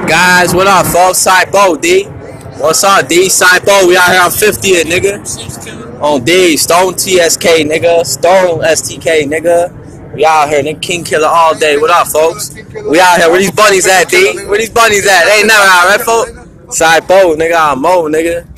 Guys, what up, folks? Cybo, D. What's up, D? Cybo, we out here on 50th, nigga. On D, Stone TSK, nigga. Stone STK, nigga. We out here, nigga. King Killer all day. What up, folks? We out here. Where these bunnies at, D? Where these bunnies at? They ain't never out, right, folks? Cybo, nigga. I'm Mo, nigga.